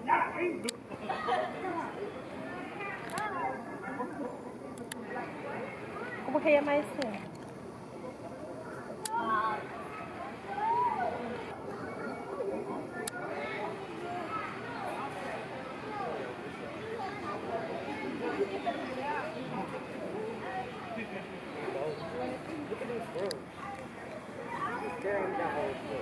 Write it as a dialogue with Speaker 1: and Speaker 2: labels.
Speaker 1: Como que ia mais cedo?
Speaker 2: Look at these birds. Staring down.